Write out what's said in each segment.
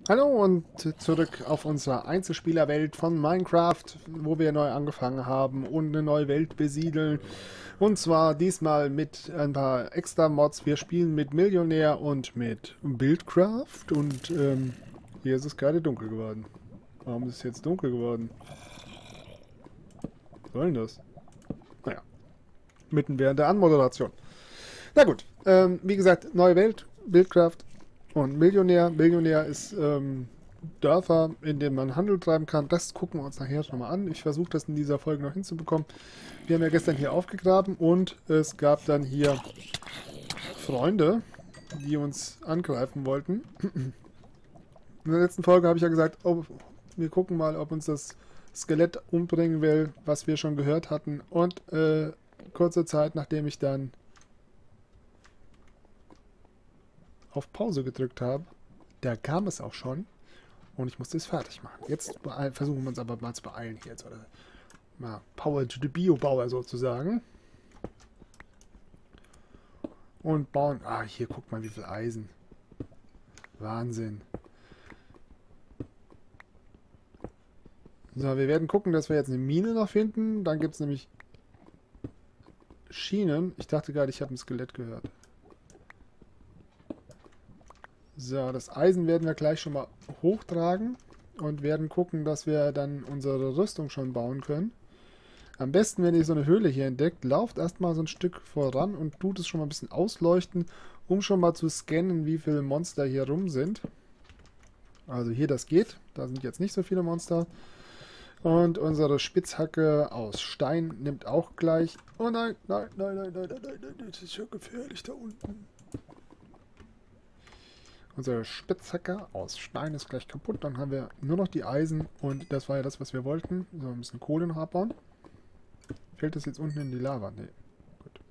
Hallo und zurück auf unserer Einzelspielerwelt von Minecraft, wo wir neu angefangen haben und eine neue Welt besiedeln. Und zwar diesmal mit ein paar extra Mods. Wir spielen mit Millionär und mit Buildcraft und hier ist es gerade dunkel geworden. Warum ist es jetzt dunkel geworden? Was soll denn das? Naja, mitten während der Anmoderation. Na gut, wie gesagt, neue Welt, Buildcraft und Millionär. Millionär ist Dörfer, in denen man Handel treiben kann. Das gucken wir uns nachher schon mal an. Ich versuche das in dieser Folge noch hinzubekommen. Wir haben ja gestern hier aufgegraben und es gab dann hier Freunde, die uns angreifen wollten. In der letzten Folge habe ich ja gesagt, oh, wir gucken mal, ob uns das Skelett umbringen will, was wir schon gehört hatten. Und kurze Zeit, nachdem ich dann auf Pause gedrückt habe, da kam es auch schon und ich musste es fertig machen. Jetzt versuchen wir uns aber mal zu beeilen hier jetzt, oder mal Power to the Biobauer sozusagen. Und bauen, hier guck mal, wie viel Eisen. Wahnsinn. So, wir werden gucken, dass wir jetzt eine Mine noch finden. Dann gibt es nämlich Schienen. Ich dachte gerade, ich habe ein Skelett gehört. So, das Eisen werden wir gleich schon mal hochtragen und werden gucken, dass wir dann unsere Rüstung schon bauen können. Am besten, wenn ihr so eine Höhle hier entdeckt, lauft erstmal so ein Stück voran und tut es schon mal ein bisschen ausleuchten, um schon mal zu scannen, wie viele Monster hier rum sind. Also hier, das geht. Da sind jetzt nicht so viele Monster. Und unsere Spitzhacke aus Stein nimmt auch gleich... Oh nein, nein, nein, nein, nein, nein, nein, nein, das ist ja gefährlich da unten. Unsere Spitzhacke aus Stein ist gleich kaputt. Dann haben wir nur noch die Eisen und das war ja das, was wir wollten. So, ein bisschen Kohle noch abbauen. Fällt das jetzt unten in die Lava? Nee. Gut.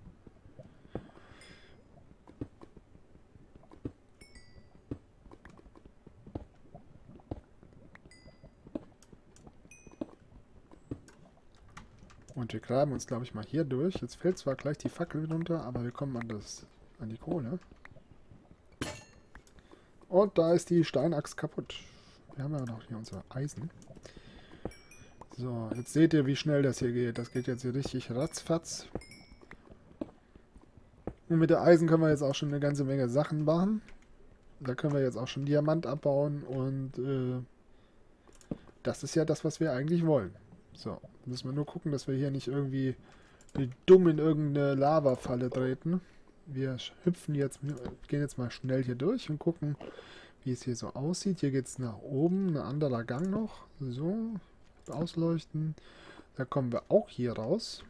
Und wir graben uns, glaube ich, mal hier durch. Jetzt fällt zwar gleich die Fackel runter, aber wir kommen an die Kohle. Und da ist die Steinaxt kaputt. Wir haben ja noch hier unser Eisen. So, jetzt seht ihr, wie schnell das hier geht. Das geht jetzt hier richtig ratzfatz. Und mit der Eisen können wir jetzt auch schon eine ganze Menge Sachen machen. Da können wir jetzt auch schon Diamant abbauen und das ist ja das, was wir eigentlich wollen. So, müssen wir nur gucken, dass wir hier nicht irgendwie wie dumm in irgendeine Lavafalle treten. Wir hüpfen jetzt, gehen jetzt mal schnell hier durch und gucken, wie es hier so aussieht. Hier geht es nach oben, ein anderer Gang noch. So, ausleuchten. Da kommen wir auch hier raus.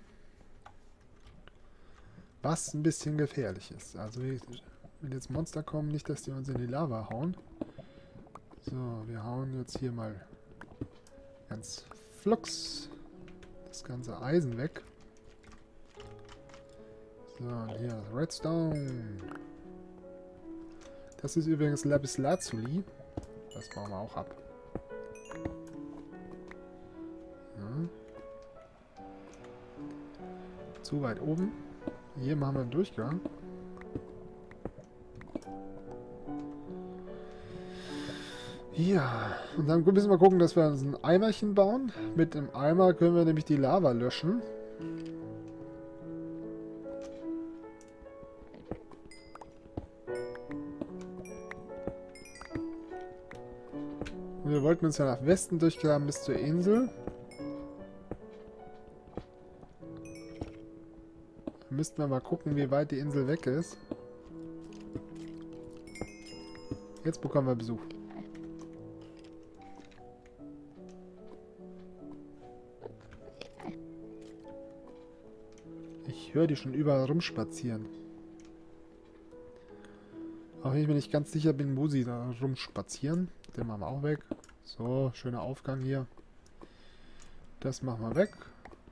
Was ein bisschen gefährlich ist. Also, wenn jetzt Monster kommen, nicht, dass die uns in die Lava hauen. So, wir hauen jetzt hier mal ganz flugs das ganze Eisen weg. So, und hier Redstone. Das ist übrigens Lapislazuli. Das bauen wir auch ab. Ja. Zu weit oben. Hier machen wir einen Durchgang. Ja, und dann müssen wir gucken, dass wir uns ein Eimerchen bauen. Mit dem Eimer können wir nämlich die Lava löschen. Wir wollten uns ja nach Westen durchgraben bis zur Insel. Da müssten wir mal gucken, wie weit die Insel weg ist. Jetzt bekommen wir Besuch. Ich höre die schon überall rumspazieren. Auch wenn ich mir nicht ganz sicher bin, wo sie da rumspazieren. Den machen wir auch weg. So, schöner Aufgang hier. Das machen wir weg.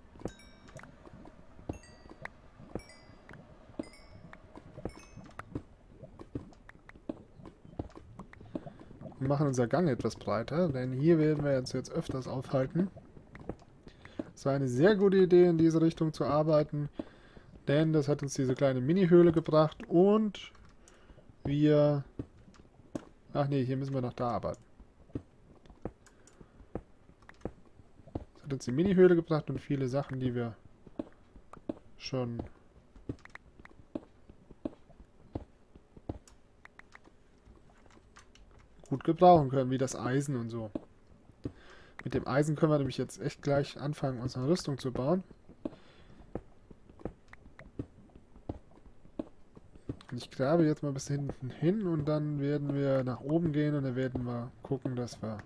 Wir machen unser Gang etwas breiter, denn hier werden wir uns jetzt öfters aufhalten. Es war eine sehr gute Idee, in diese Richtung zu arbeiten, denn das hat uns diese kleine Mini-Höhle gebracht und wir Ach nee, hier müssen wir noch da arbeiten. Das hat uns die Mini-Höhle gebracht und viele Sachen, die wir schon gut gebrauchen können, wie das Eisen und so. Mit dem Eisen können wir nämlich jetzt echt gleich anfangen, unsere Rüstung zu bauen. Und ich grabe jetzt mal bis hinten hin und dann werden wir nach oben gehen und dann werden wir gucken, dass wir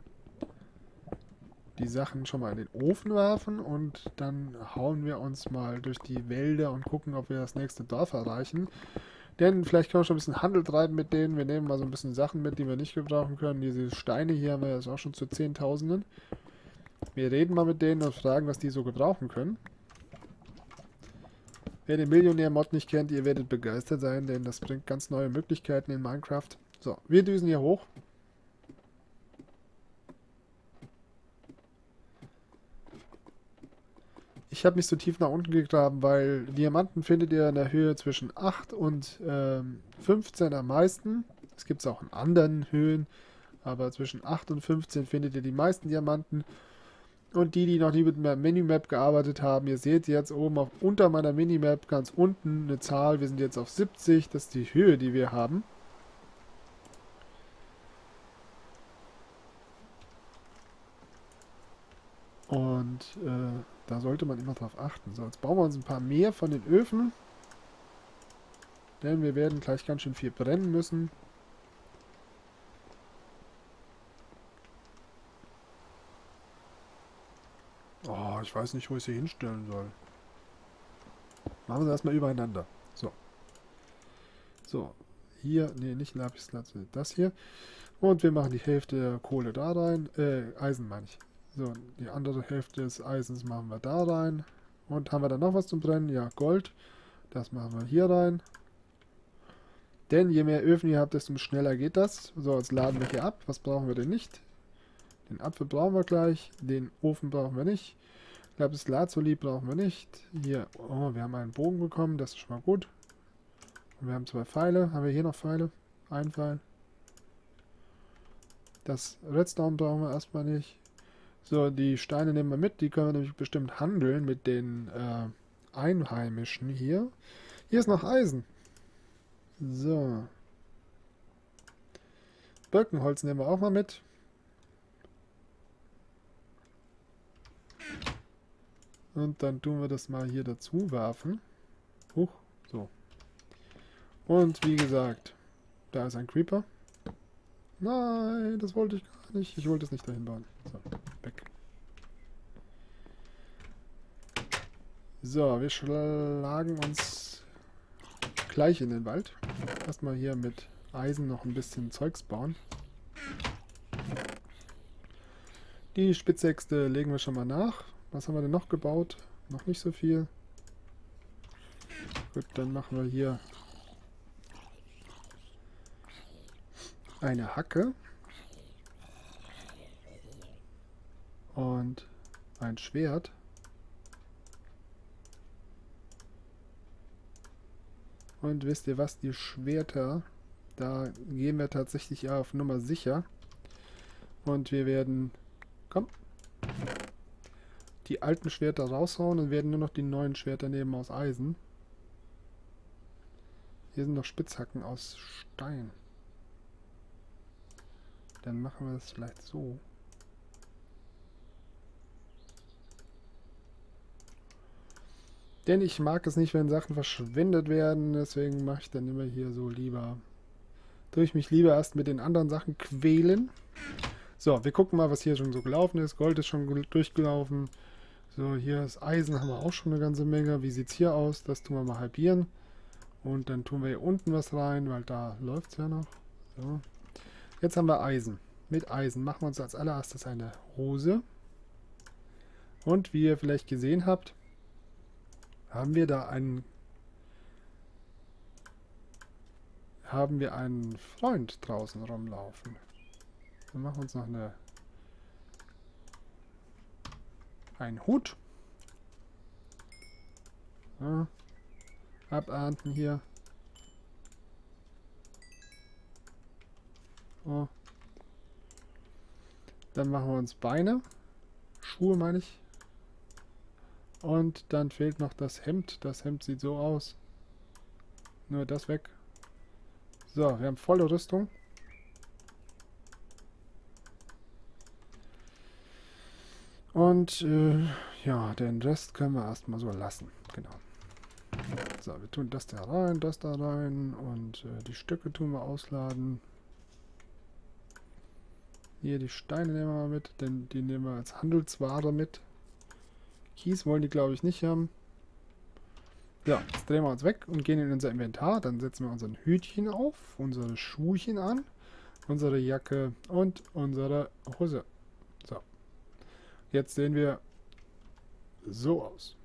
die Sachen schon mal in den Ofen werfen und dann hauen wir uns mal durch die Wälder und gucken, ob wir das nächste Dorf erreichen. Denn vielleicht können wir schon ein bisschen Handel treiben mit denen. Wir nehmen mal so ein bisschen Sachen mit, die wir nicht gebrauchen können. Diese Steine hier haben wir jetzt auch schon zu Zehntausenden. Wir reden mal mit denen und fragen, was die so gebrauchen können. Wer den Millionär-Mod nicht kennt, ihr werdet begeistert sein, denn das bringt ganz neue Möglichkeiten in Minecraft. So, wir düsen hier hoch. Ich habe mich so tief nach unten gegraben, weil Diamanten findet ihr in der Höhe zwischen 8 und 15 am meisten. Es gibt es auch in anderen Höhen, aber zwischen 8 und 15 findet ihr die meisten Diamanten. Und die noch nie mit der Minimap gearbeitet haben, ihr seht jetzt oben unter meiner Minimap ganz unten eine Zahl. Wir sind jetzt auf 70, das ist die Höhe, die wir haben. Und da sollte man immer drauf achten. So, jetzt bauen wir uns ein paar mehr von den Öfen. Denn wir werden gleich ganz schön viel brennen müssen. Oh, ich weiß nicht, wo ich sie hinstellen soll. Machen wir sie erstmal übereinander. So. So. Hier, nee, nicht Lapislazuli, das hier. Und wir machen die Hälfte der Kohle da rein. Eisen meine ich. So, die andere Hälfte des Eisens machen wir da rein. Und haben wir dann noch was zum Brennen? Ja, Gold. Das machen wir hier rein. Denn je mehr Öfen ihr habt, desto schneller geht das. So, jetzt laden wir hier ab. Was brauchen wir denn nicht? Den Apfel brauchen wir gleich. Den Ofen brauchen wir nicht. Lapislazuli brauchen wir nicht. Hier, oh, wir haben einen Bogen bekommen. Das ist schon mal gut. Und wir haben 2 Pfeile. Haben wir hier noch Pfeile? Ein Pfeil. Das Redstone brauchen wir erstmal nicht. So, die Steine nehmen wir mit. Die können wir nämlich bestimmt handeln mit den Einheimischen hier. Hier ist noch Eisen. So. Birkenholz nehmen wir auch mal mit. Und dann tun wir das mal hier dazu werfen. Huch, so. Und wie gesagt, da ist ein Creeper. Nein, das wollte ich gar nicht. Ich wollte es nicht dahin bauen. So, weg. So, wir schlagen uns gleich in den Wald. Erstmal hier mit Eisen noch ein bisschen Zeugs bauen. Die Spitzäxte legen wir schon mal nach. Was haben wir denn noch gebaut? Noch nicht so viel. Gut, dann machen wir hier eine Hacke. Und ein Schwert. Und wisst ihr was? Die Schwerter, da gehen wir tatsächlich auf Nummer sicher. Und wir werden, komm, die alten Schwerter raushauen und werden nur noch die neuen Schwerter nehmen aus Eisen. Hier sind noch Spitzhacken aus Stein. Dann machen wir das vielleicht so. Denn ich mag es nicht, wenn Sachen verschwendet werden. Deswegen mache ich dann immer hier so lieber. Tue ich mich lieber erst mit den anderen Sachen quälen. So, wir gucken mal, was hier schon so gelaufen ist. Gold ist schon durchgelaufen. So, hier ist Eisen, haben wir auch schon eine ganze Menge. Wie sieht es hier aus? Das tun wir mal halbieren. Und dann tun wir hier unten was rein, weil da läuft es ja noch. So. Jetzt haben wir Eisen. Mit Eisen machen wir uns als allererstes eine Hose. Und wie ihr vielleicht gesehen habt, haben wir einen Freund draußen rumlaufen. Wir machen uns noch einen Hut. Ja. Abernten hier. So. Dann machen wir uns Beine. Schuhe meine ich. Und dann fehlt noch das Hemd. Das Hemd sieht so aus. Nur das weg. So, wir haben volle Rüstung. Und ja, den Rest können wir erstmal so lassen. Genau. So, wir tun das da rein und die Stücke tun wir ausladen. Hier die Steine nehmen wir mal mit, denn die nehmen wir als Handelsware mit. Kies wollen die, glaube ich, nicht haben. Ja, jetzt drehen wir uns weg und gehen in unser Inventar. Dann setzen wir unseren Hütchen auf, unsere Schuhchen an, unsere Jacke und unsere Hose. So. Jetzt sehen wir so aus.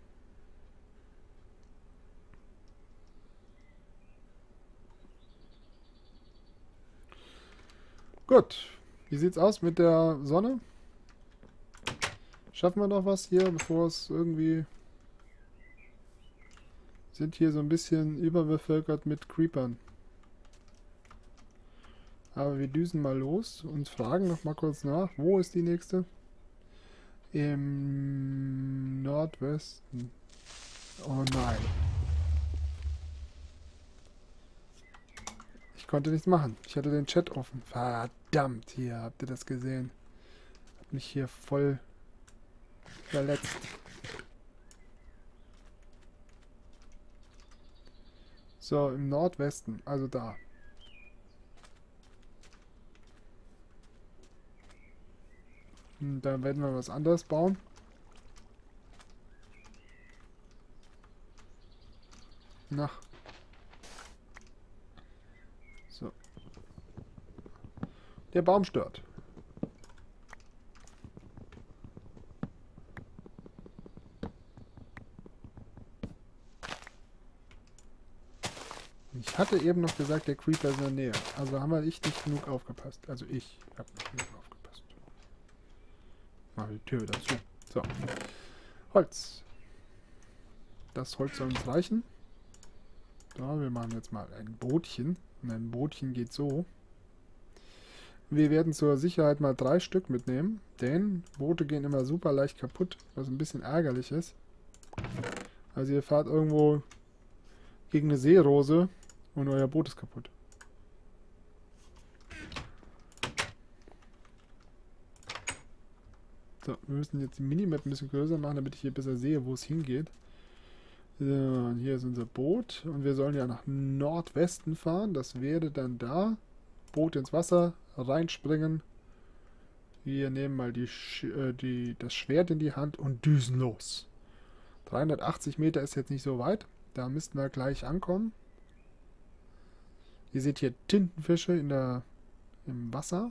Gut. Wie sieht's aus mit der Sonne? Schaffen wir noch was hier, bevor es irgendwie... Sind hier so ein bisschen überbevölkert mit Creepern. Aber wir düsen mal los und fragen noch mal kurz nach. Wo ist die nächste? Im Nordwesten. Oh nein. Ich konnte nichts machen. Ich hatte den Chat offen. Verdammt, hier, habt ihr das gesehen? Hat mich hier voll verletzt. So, im Nordwesten, also da. Und da werden wir was anderes bauen. Nach. So. Der Baum stört. Ich hatte eben noch gesagt, der Creeper ist in der Nähe. Also haben wir nicht genug aufgepasst. Also ich habe nicht genug aufgepasst. Machen wir die Tür wieder zu. So. Holz. Das Holz soll uns reichen. So, wir machen jetzt mal ein Bootchen. Und ein Bootchen geht so. Wir werden zur Sicherheit mal 3 Stück mitnehmen. Denn Boote gehen immer super leicht kaputt. Was ein bisschen ärgerlich ist. Also ihr fahrt irgendwo gegen eine Seerose und euer Boot ist kaputt. So, wir müssen jetzt die Minimap ein bisschen größer machen, damit ich hier besser sehe, wo es hingeht. So, und hier ist unser Boot und wir sollen ja nach Nordwesten fahren. Das wäre dann da. Boot ins Wasser, reinspringen. Wir nehmen mal das Schwert in die Hand und düsen los. 380 Meter ist jetzt nicht so weit. Da müssten wir gleich ankommen. Ihr seht hier Tintenfische im Wasser.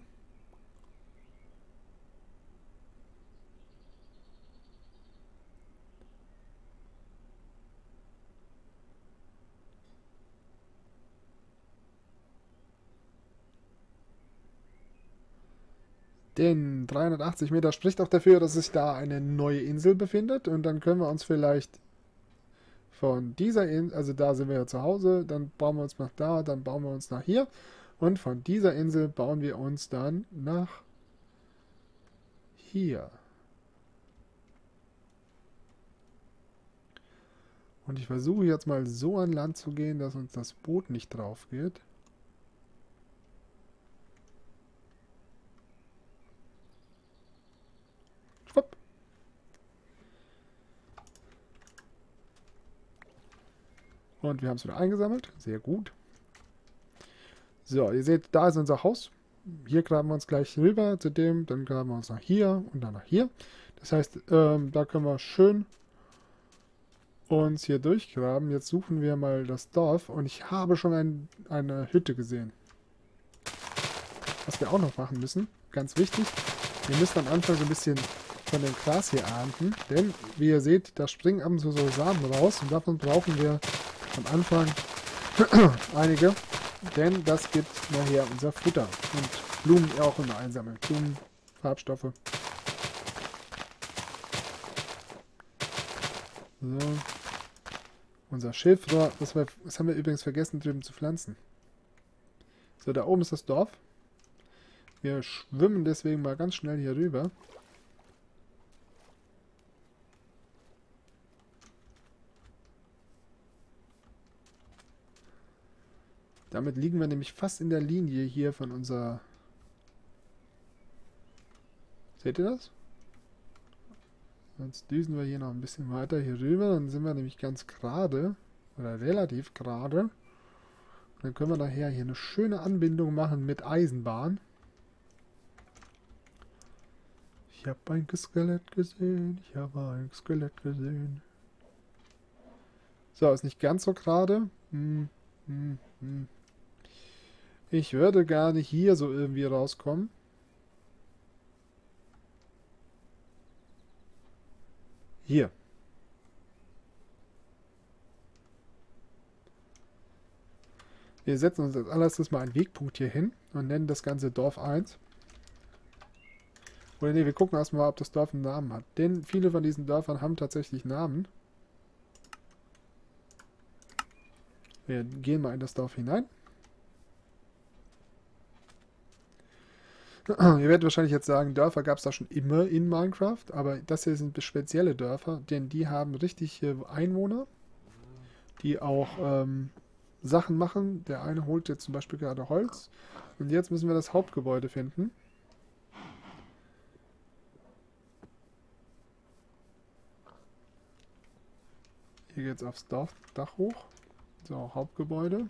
Denn 380 Meter spricht auch dafür, dass sich da eine neue Insel befindet. Und dann können wir uns vielleicht von dieser Insel, also da sind wir ja zu Hause, dann bauen wir uns nach da, dann bauen wir uns nach hier. Und von dieser Insel bauen wir uns dann nach hier. Und ich versuche jetzt mal so an Land zu gehen, dass uns das Boot nicht drauf geht. Schwupp. Und wir haben es wieder eingesammelt. Sehr gut. So, ihr seht, da ist unser Haus. Hier graben wir uns gleich rüber zu dem, dann graben wir uns nach hier und dann nach hier. Das heißt, da können wir schön uns hier durchgraben. Jetzt suchen wir mal das Dorf und ich habe schon eine Hütte gesehen. Was wir auch noch machen müssen, ganz wichtig, wir müssen am Anfang so ein bisschen von dem Gras hier ernten, denn wie ihr seht, da springen ab und zu so Samen raus und davon brauchen wir am Anfang einige, denn das gibt nachher unser Futter und Blumen auch immer einsammeln, Blumen, Farbstoffe. So. Unser Schilfrohr, das haben wir übrigens vergessen drüben zu pflanzen. So, da oben ist das Dorf. Wir schwimmen deswegen mal ganz schnell hier rüber. Damit liegen wir nämlich fast in der Linie hier von unserer... Seht ihr das? Jetzt düsen wir hier noch ein bisschen weiter hier rüber. Dann sind wir nämlich ganz gerade. Oder relativ gerade. Dann können wir nachher hier eine schöne Anbindung machen mit Eisenbahn. Ich habe ein Skelett gesehen. Ich habe ein Skelett gesehen. So, ist nicht ganz so gerade. Ich würde gerne hier so irgendwie rauskommen. Hier. Wir setzen uns als allererstes mal einen Wegpunkt hier hin und nennen das Ganze Dorf 1. Oder ne, wir gucken erstmal, ob das Dorf einen Namen hat. Denn viele von diesen Dörfern haben tatsächlich Namen. Wir gehen mal in das Dorf hinein. Ihr werdet wahrscheinlich jetzt sagen, Dörfer gab es da schon immer in Minecraft, aber das hier sind spezielle Dörfer, denn die haben richtig Einwohner, die auch Sachen machen. Der eine holt jetzt zum Beispiel gerade Holz und jetzt müssen wir das Hauptgebäude finden. Hier geht es aufs Dach hoch. So, Hauptgebäude.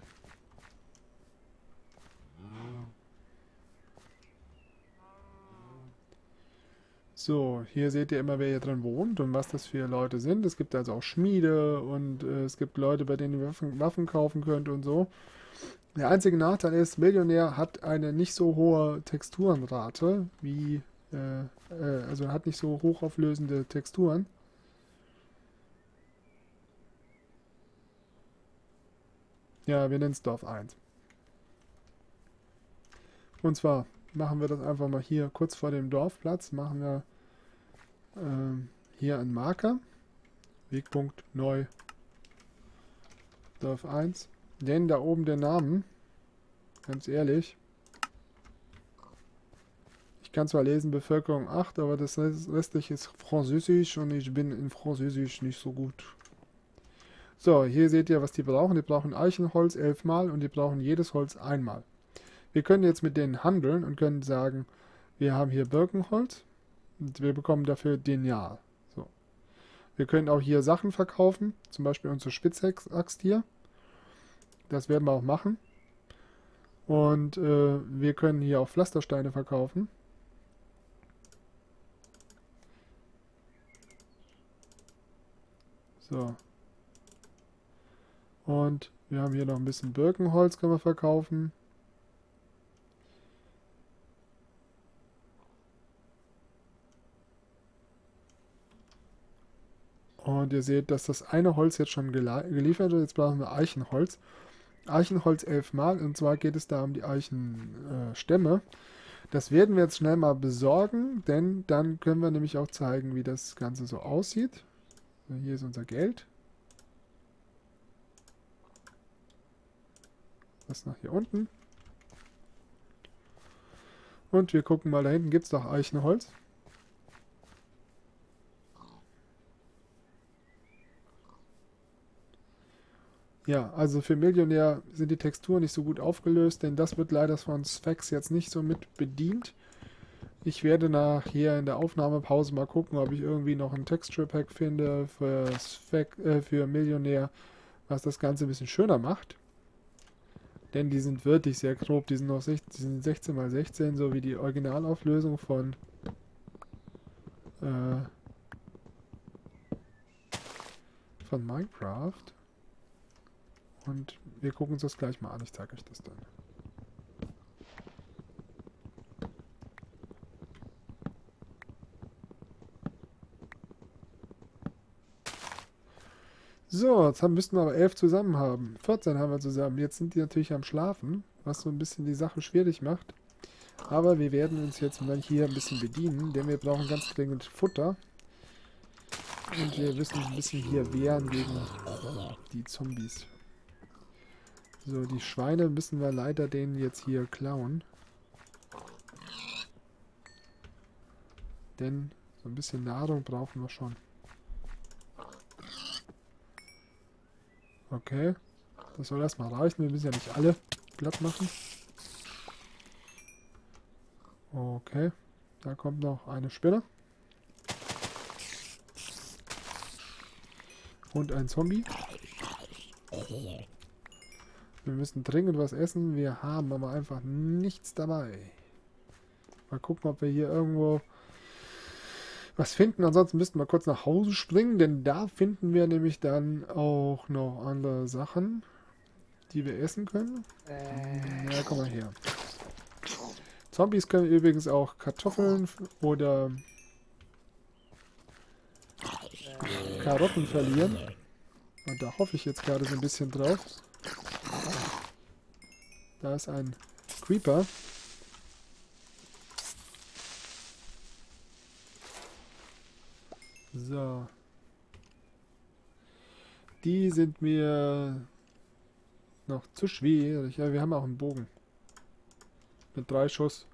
So, hier seht ihr immer, wer hier drin wohnt und was das für Leute sind. Es gibt also auch Schmiede und es gibt Leute, bei denen ihr Waffen kaufen könnt und so. Der einzige Nachteil ist, Millionär hat eine nicht so hohe Texturenrate, wie, also hat nicht so hochauflösende Texturen. Ja, wir nennen es Dorf 1. Und zwar machen wir das einfach mal hier kurz vor dem Dorfplatz, machen wir hier einen Marker, Wegpunkt neu, Dorf 1, denn da oben der Namen, ganz ehrlich, ich kann zwar lesen Bevölkerung 8, aber das restliche ist Französisch und ich bin in Französisch nicht so gut. So, hier seht ihr, was die brauchen. Die brauchen Eichenholz 11 Mal und die brauchen jedes Holz einmal. Wir können jetzt mit denen handeln und können sagen, wir haben hier Birkenholz und wir bekommen dafür Denial. So. Wir können auch hier Sachen verkaufen, zum Beispiel unsere Spitzhack-Axt hier. Das werden wir auch machen. Und wir können hier auch Pflastersteine verkaufen. So. Und wir haben hier noch ein bisschen Birkenholz, können wir verkaufen. Und ihr seht, dass das eine Holz jetzt schon geliefert wird. Jetzt brauchen wir Eichenholz. Eichenholz 11 Mal. Und zwar geht es da um die Eichenstämme. Das werden wir jetzt schnell mal besorgen, denn dann können wir nämlich auch zeigen, wie das Ganze so aussieht. So, hier ist unser Geld. Das nach hier unten. Und wir gucken mal, da hinten gibt es doch Eichenholz. Ja, also für Millionär sind die Texturen nicht so gut aufgelöst, denn das wird leider von Sphex jetzt nicht so mit bedient. Ich werde nachher in der Aufnahmepause mal gucken, ob ich irgendwie noch ein Texture Pack finde für Millionär, was das Ganze ein bisschen schöner macht. Denn die sind wirklich sehr grob, die sind 16×16, so wie die Originalauflösung von Minecraft. Und wir gucken uns das gleich mal an, ich zeige euch das dann. So, jetzt müssten wir aber 11 zusammen haben. 14 haben wir zusammen. Jetzt sind die natürlich am Schlafen, was so ein bisschen die Sache schwierig macht. Aber wir werden uns jetzt mal hier ein bisschen bedienen, denn wir brauchen ganz dringend Futter. Und wir müssen ein bisschen hier wehren gegen die Zombies. So, die Schweine müssen wir leider denen jetzt hier klauen. Denn so ein bisschen Nahrung brauchen wir schon. Okay. Das soll erstmal reichen. Wir müssen ja nicht alle glatt machen. Okay. Da kommt noch eine Spinne. Und ein Zombie. Wir müssen dringend was essen. Wir haben aber einfach nichts dabei. Mal gucken, ob wir hier irgendwo was finden. Ansonsten müssten wir kurz nach Hause springen, denn da finden wir nämlich dann auch noch andere Sachen, die wir essen können. Ja, komm mal her. Zombies können übrigens auch Kartoffeln oder Karotten verlieren. Und da hoffe ich jetzt gerade so ein bisschen drauf. Da ist ein Creeper. So. Die sind mir noch zu schwierig. Ja, wir haben auch einen Bogen. Mit 3 Schuss.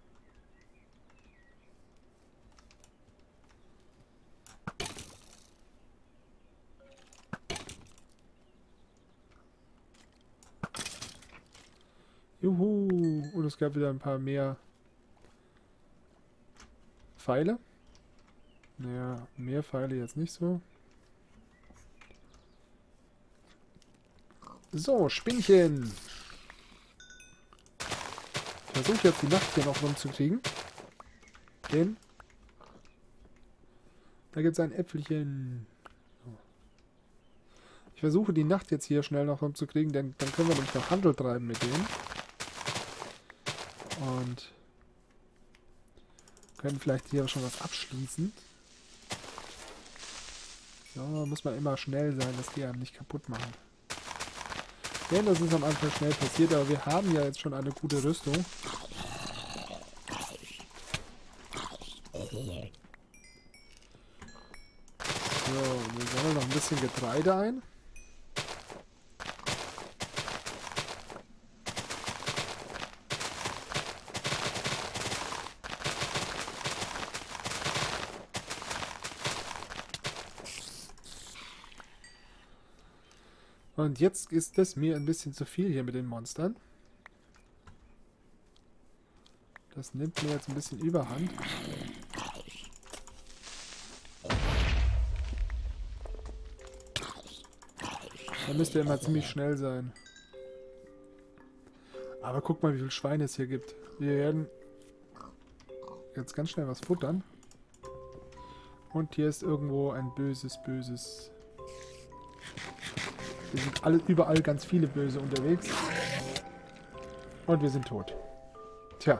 Juhu. Und es gab wieder ein paar mehr Pfeile. Naja, mehr Pfeile jetzt nicht so. So, Spinnchen. Ich versuche jetzt die Nacht hier noch rumzukriegen. Denn da gibt es ein Äpfelchen. So. Ich versuche die Nacht jetzt hier schnell noch rumzukriegen, denn dann können wir nämlich noch Handel treiben mit denen. Und können vielleicht hier schon was abschließen. So, muss man immer schnell sein, dass die einem nicht kaputt machen. Denn das ist am Anfang schnell passiert, aber wir haben ja jetzt schon eine gute Rüstung. So, wir sammeln noch ein bisschen Getreide ein. Und jetzt ist es mir ein bisschen zu viel hier mit den Monstern. Das nimmt mir jetzt ein bisschen Überhand. Da müsst ihr immer ziemlich schnell sein. Aber guck mal, wie viele Schweine es hier gibt. Wir werden jetzt ganz schnell was futtern. Und hier ist irgendwo ein böses. Wir sind überall ganz viele Böse unterwegs. Und wir sind tot. Tja.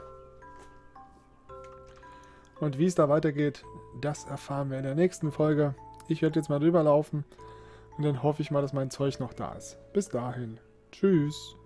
Und wie es da weitergeht, das erfahren wir in der nächsten Folge. Ich werde jetzt mal rüberlaufen. Und dann hoffe ich mal, dass mein Zeug noch da ist. Bis dahin. Tschüss.